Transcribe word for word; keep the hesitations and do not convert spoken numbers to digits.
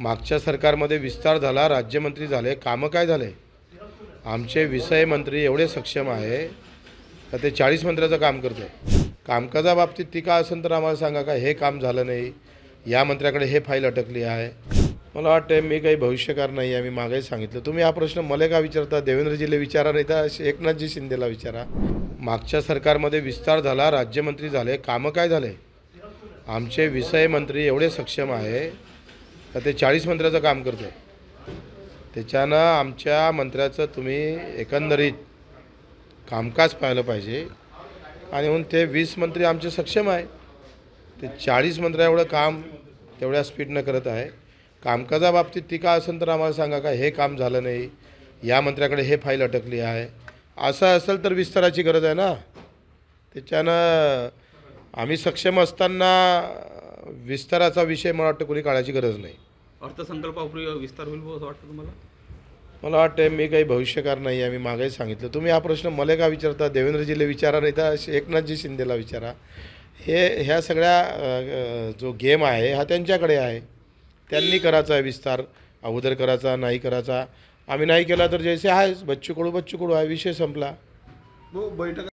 मागच्या सरकारमध्ये विस्तार झाला, राज्यमंत्री झाले, कामं काय झाले? आमचे विषय मंत्री एवढे सक्षम आहे का ते चाळीस मंत्र्याचं काम करते. कामकाजाबाबतीत टीका असेल तर आम्हाला सांगा का हे काम झालं नाही, या मंत्र्याकडे हे फाईल अटकली आहे. मला वाटतं मी काही भविष्यकार नाही आहे. मी मागेही सांगितलं. तुम्ही हा प्रश्न मला का विचारता? देवेंद्रजीला विचारा, नाही तर एकनाथजी शिंदेला विचारा. मागच्या सरकारमध्ये विस्तार झाला, राज्यमंत्री झाले, कामं काय झाले? आमचे विषय मंत्री एवढे सक्षम आहे का ते चाळीस मंत्र्याचं काम करते. त्याच्यानं आमच्या मंत्र्याचं तुम्ही एकंदरीत कामकाज पाहिलं पाहिजे. आणि म्हणून ते वीस मंत्री आमचे सक्षम आहे, ते चाळीस मंत्र्या एवढं काम तेवढ्या स्पीडनं करत आहे. कामकाजाबाबतीत टीका असेल तर आम्हाला सांगा का हे काम झालं नाही, या मंत्र्याकडे हे फाईल अटकली आहे. असं असेल तर विस्ताराची गरज आहे ना. त्याच्यानं आम्ही सक्षम असताना विस्ताराचा विषय मला वाटतं कोणी काढायची गरज नाही. अर्थसंकल्पापूर्वी विस्तार होईल असं वाटतं तुम्हाला? मला वाटतं मी काही भविष्यकार नाही आहे. मी मागेही सांगितलं. तुम्ही हा प्रश्न मला का विचारता? देवेंद्रजीला विचारा, नाही तर एकनाथजी शिंदेला विचारा. हे ह्या सगळ्या जो गेम आहे हा त्यांच्याकडे आहे. त्यांनी करायचा आहे विस्तार, अगोदर करायचा, नाही करायचा. आम्ही नाही केला तर जैसे आहेच, बच्चू कडू बच्चू कडू आहे, विषय संपला. हो, बैठक